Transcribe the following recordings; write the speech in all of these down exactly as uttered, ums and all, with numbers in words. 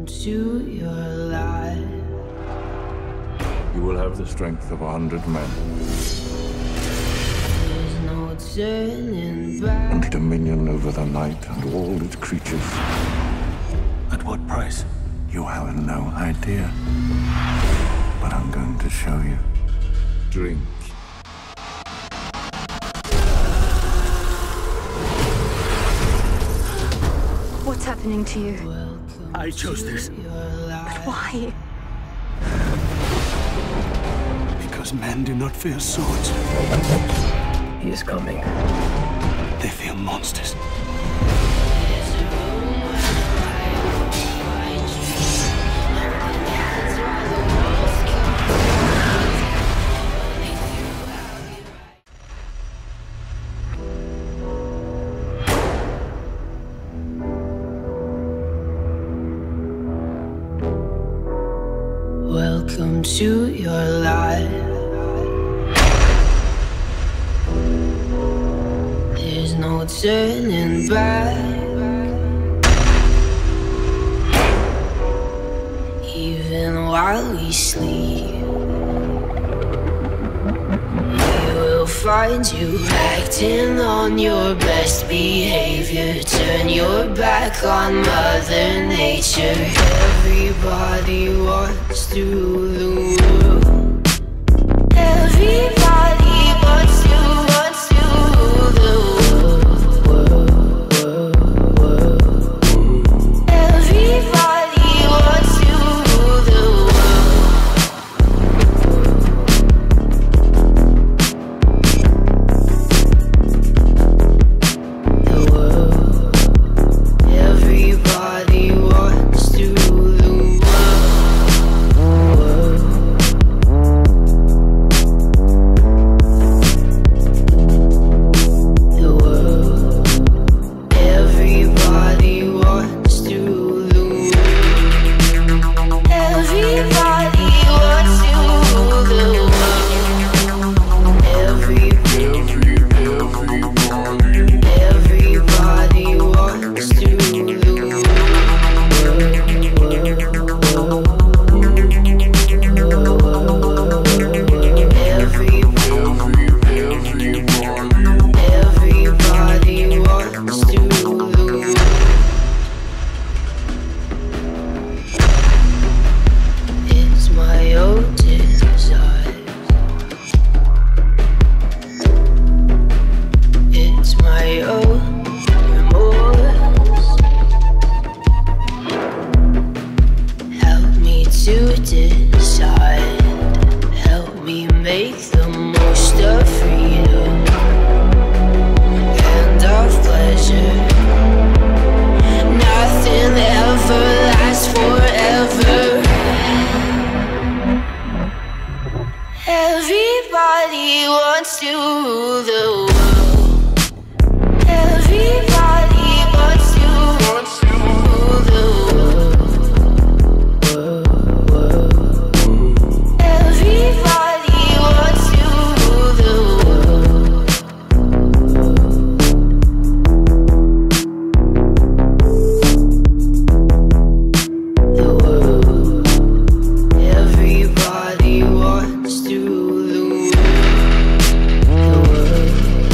Welcome to your life. You will have the strength of a hundred men. There's no turning back. And dominion over the night and all its creatures. At what price? You have no idea. But I'm going to show you. Drink. What's happening to you? Welcome I chose this. to your life. Why? Because men do not fear swords. He is coming. They fear monsters. Welcome to your life. There's no turning back. Even while we sleep, we will find you acting on your best behavior. Turn your back on Mother Nature. Everybody wants to the world. Everybody wants to, wants to the world, world, world, world. Everybody wants to the world, the world. Everybody wants to the world. To decide, help me make the most of freedom and of pleasure. Nothing ever lasts forever. Everybody wants to the world. Everybody wants to, wants to the world. Everybody wants to the world. The world. Everybody wants to the world. The world.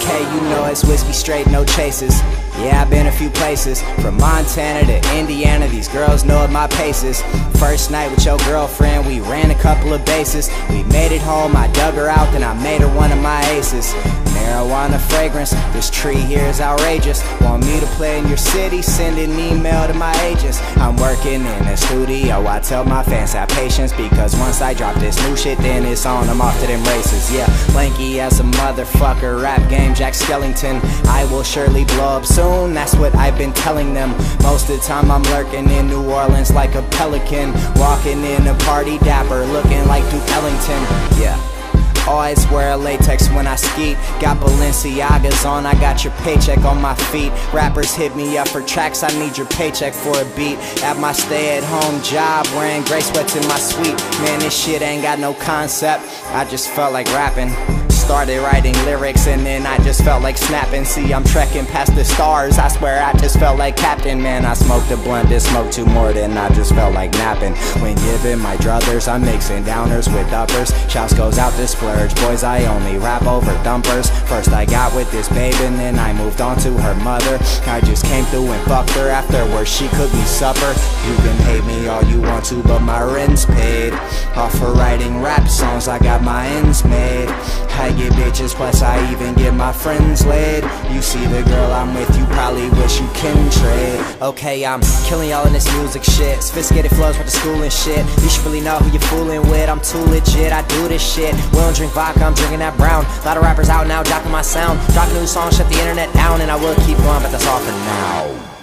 Okay, you know it's whiskey straight, no chases. Yeah, I've been a few places, from Montana to Indiana, these girls know what my pace is. First night with your girlfriend, we ran a couple of bases. We made it home, I dug her out, then I made her one of my aces. Marijuana fragrance, this tree here is outrageous. Want me to play in your city? Send an email to my agents. I'm working in the studio, I tell my fans have patience, because once I drop this new shit, then it's on, I'm off to them races. Yeah, lanky as a motherfucker, rap game Jack Skellington. I will surely blow up soon, that's what I've been telling them. Most of the time I'm lurking in New Orleans like a pelican, walking in a party dapper, looking like Duke Ellington. Yeah, always wear a latex when I skeet. Got Balenciagas on, I got your paycheck on my feet. Rappers hit me up for tracks, I need your paycheck for a beat. At my stay-at-home job, wearing gray sweats in my suite. Man, this shit ain't got no concept, I just felt like rapping. Started writing lyrics and then I just felt like snapping. See, I'm trekking past the stars, I swear I just felt like Captain. Man, I smoked a blunt, did smoke two more, then I just felt like napping. When giving my druthers, I'm mixing downers with uppers. Shouts goes out to splurge, boys, I only rap over dumpers. First I got with this babe and then I moved on to her mother. I just came through and fucked her, afterwards she cooked me supper. You can hate me all you want to, but my rent's paid. Off for writing rap songs, I got my ends made. I get bitches, plus I even get my friends laid. You see the girl I'm with, you probably wish you can trade. Okay, I'm killing y'all in this music shit. Sophisticated flows with the school and shit. You should really know who you're fooling with, I'm too legit, I do this shit. We don't drink vodka, I'm drinking that brown. A lot of rappers out now dropping my sound. Drop a new song, shut the internet down, and I will keep going, but that's all for now.